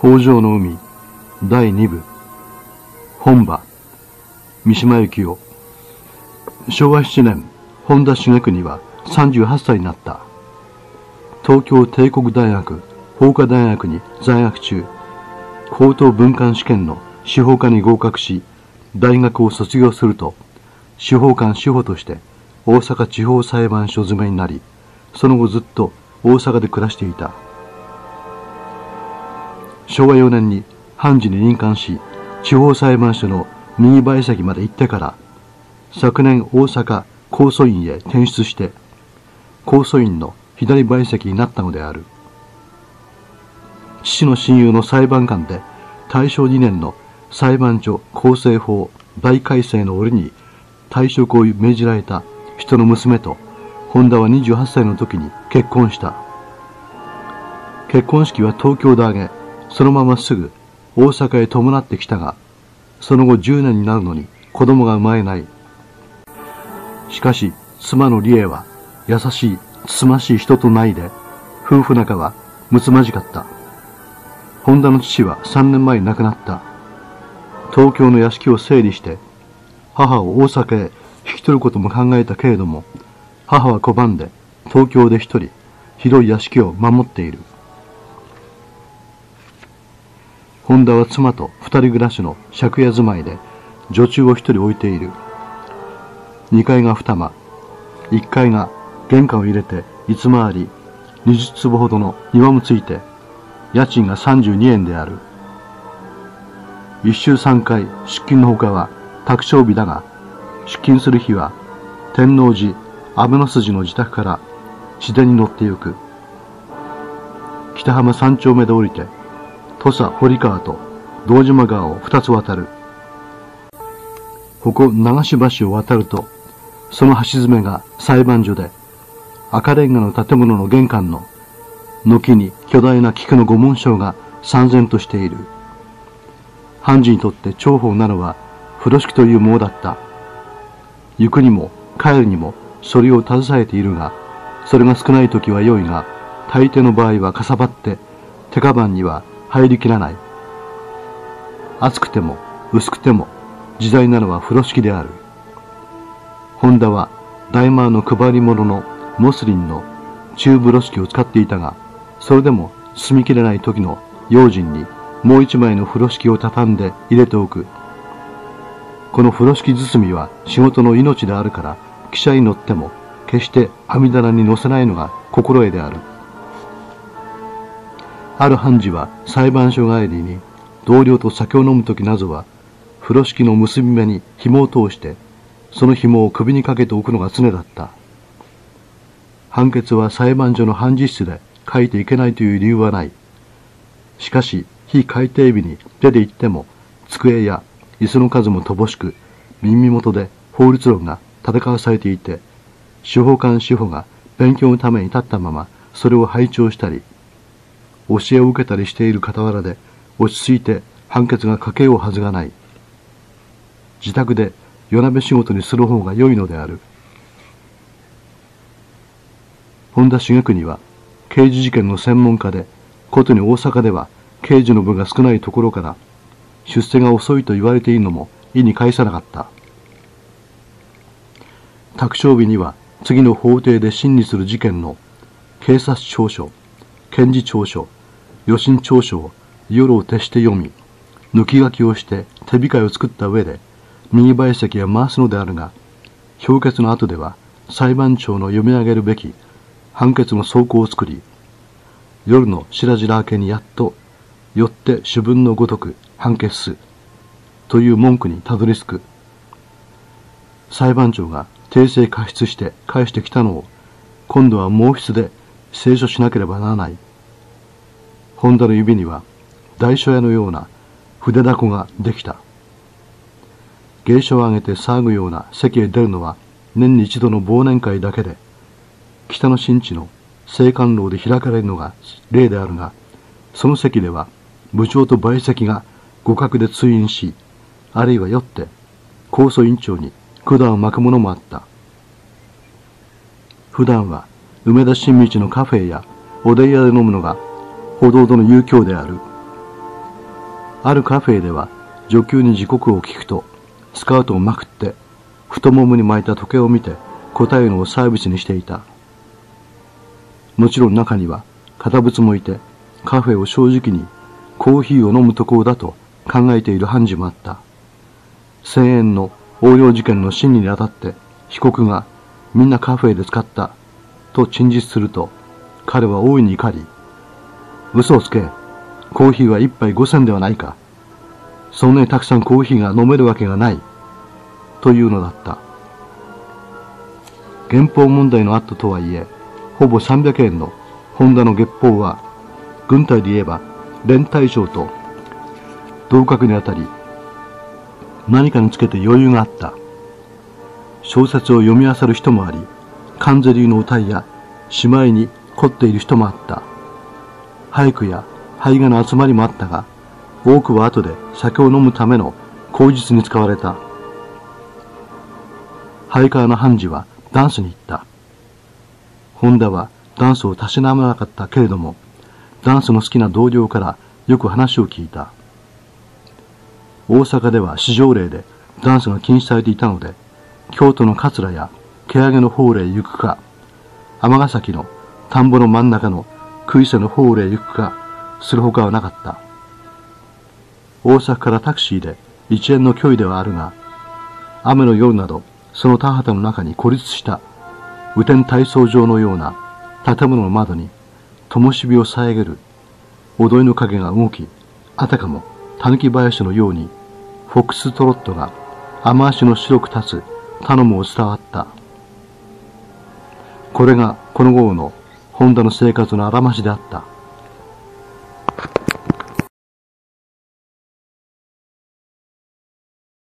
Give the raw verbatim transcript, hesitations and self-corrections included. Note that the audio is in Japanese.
北条の海だいに部本場三島由紀夫。しょうわななねん、本田重国はさんじゅうはっさいになった。東京帝国大学法科大学に在学中、高等文官試験の司法科に合格し、大学を卒業すると、司法官司法として大阪地方裁判所詰めになり、その後ずっと大阪で暮らしていた。しょうわよねんに判事に任官し、地方裁判所の右陪席まで行ってから、昨年大阪控訴院へ転出して、控訴院の左陪席になったのである。父の親友の裁判官で、大正にねんの裁判所構成法大改正の折に退職を命じられた人の娘と、本田はにじゅうはっさいの時に結婚した。結婚式は東京で挙げ、そのまますぐ大阪へ伴ってきたが、その後じゅうねんになるのに子供が生まれない。しかし妻の理恵は優しいつつましい人とないで、夫婦仲は睦まじかった。本田の父はさんねんまえに亡くなった。東京の屋敷を整理して母を大阪へ引き取ることも考えたけれども、母は拒んで東京で一人広い屋敷を守っている。本田は妻と二人暮らしの借家住まいで女中を一人置いている。二階が二間、一階が玄関を入れて五回り、二十坪ほどの庭もついて、家賃がさんじゅうにえんである。一週三回出勤のほかは宅生日だが、出勤する日は天王寺安倍の筋の自宅から市電に乗ってゆく。北浜三丁目で降りて、土佐堀川と道島川を二つ渡る。ここ流し橋を渡ると、その橋詰めが裁判所で、赤レンガの建物の玄関の軒に巨大な菊の御紋章が燦然としている。判事にとって重宝なのは風呂敷というものだった。行くにも帰るにもそれを携えているが、それが少ない時は良いが、大抵の場合はかさばって手カバンには入りきらない。厚くても薄くても時代なのは風呂敷である。本田は大マーの配り物のモスリンの中風呂敷を使っていたが、それでも住みきれない時の用心にもう一枚の風呂敷を畳んで入れておく。この風呂敷包みは仕事の命であるから、汽車に乗っても決して網棚に乗せないのが心得である。ある判事は裁判所帰りに同僚と酒を飲むときなどは、風呂敷の結び目に紐を通して、その紐を首にかけておくのが常だった。判決は裁判所の判事室で書いていけないという理由はない。しかし、非改定日に出て行っても、机や椅子の数も乏しく、耳元で法律論が戦わされていて、司法官司法が勉強のために立ったまま、それを拝聴したり、教えを受けたりしている傍らで、落ち着いて判決が書けようはずがない。自宅で夜なべ仕事にする方が良いのである。本田重国は刑事事件の専門家で、ことに大阪では刑事の部が少ないところから出世が遅いと言われているのも意に介さなかった。宅生日には次の法廷で審理する事件の警察調書、検事調書、予審調書を夜を徹して読み、抜き書きをして手控えを作った上で右陪席へ回すのであるが、評決の後では裁判長の読み上げるべき判決の草稿を作り、夜の白々明けにやっとよって主文のごとく判決すという文句にたどり着く。裁判長が訂正過失して返してきたのを今度は毛筆で清書しなければならない。本田の指には大書屋のような筆だこができた。芸書を上げて騒ぐような席へ出るのは年に一度の忘年会だけで、北の新地の青函楼で開かれるのが例であるが、その席では部長と陪席が互角で通院し、あるいは酔って控訴委員長に管を巻くものもあった。普段は梅田新道のカフェやおでん屋で飲むのがほどほどの遊興である。 あるカフェでは女給に時刻を聞くと、スカートをまくって太ももに巻いた時計を見て答えるのをサービスにしていた。もちろん中には堅物もいて、カフェを正直にコーヒーを飲むところだと考えている判事もあった。せんえんの横領事件の審理にあたって被告がみんなカフェで使ったと陳述すると、彼は大いに怒り、嘘をつけ、コーヒーは一杯ごせんではないか。そんなにたくさんコーヒーが飲めるわけがない。というのだった。減俸問題のあったとはいえ、ほぼさんびゃくえんのホンダの月俸は、軍隊で言えば連隊長と同格にあたり、何かにつけて余裕があった。小説を読み漁る人もあり、カンゼリーの歌いやしまいに凝っている人もあった。俳句や俳画の集まりもあったが、多くは後で酒を飲むための口実に使われた。ハイカーの判事はダンスに行った。ホンダはダンスをたしなまなかったけれども、ダンスの好きな同僚からよく話を聞いた。大阪では市条例でダンスが禁止されていたので、京都の桂や欅の方へ行くか、尼崎の田んぼの真ん中の杭瀬の方へ行くかするほかはなかった。大阪からタクシーで一円の距離ではあるが、雨の夜などその田畑の中に孤立した雨天体操場のような建物の窓に灯火を遮る踊りの影が動き、あたかも狸林のようにフォックストロットが雨足の白く立つ頼むを伝わった。これがこの号のホンダの生活のあらましであった。